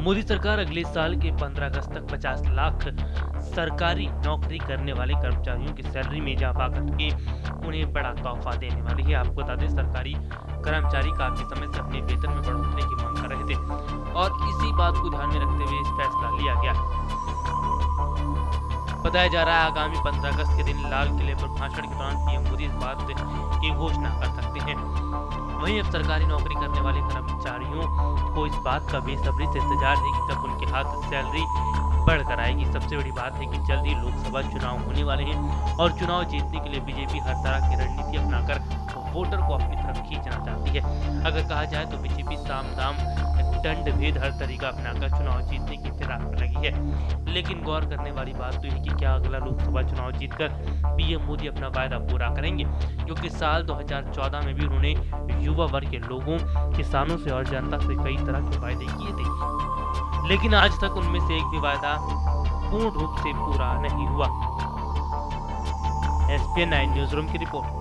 मोदी सरकार अगले साल के 15 अगस्त तक 50 लाख सरकारी नौकरी करने वाले कर्मचारियों की सैलरी में इजाफा करके उन्हें बड़ा तोहफा देने वाली है। आपको बता दें, सरकारी कर्मचारी काफी समय से अपने वेतन में बढ़ोतरी की मांग कर रहे थे और इसी बात को ध्यान में रखते हुए इस फैसला लिया गया। बताया जा रहा है आगामी 15 अगस्त के दिन लाल किले पर भाषण के दौरान पीएम मोदी इस बात की घोषणा कर सकते हैं। वहीं अब सरकारी नौकरी करने वाले कर्मचारियों को इस बात का बेसब्री से इंतजार है कि कब उनके हाथ सैलरी बढ़कर आएगी। सबसे बड़ी बात है कि जल्द ही लोकसभा चुनाव होने वाले हैं और चुनाव जीतने के लिए बीजेपी हर तरह की रणनीति अपनाकर वोटर को अपनी तरफ खींचना चाहती है। अगर कहा जाए तो बीजेपी साम दाम दंड भेद हर तरीका अपनाकर चुनाव जीतने की फिराक में लगी है। लेकिन गौर करने वाली बात तो यह कि क्या अगला लोकसभा चुनाव जीतकर पीएम मोदी अपना वायदा पूरा करेंगे, क्योंकि साल 2014 में भी उन्होंने युवा वर्ग के लोगों, किसानों से और जनता से कई तरह के वायदे किए थे, लेकिन आज तक उनमें से एक भी वायदा पूर्ण रूप से पूरा नहीं हुआ। SPN 9 न्यूज रूम की रिपोर्ट।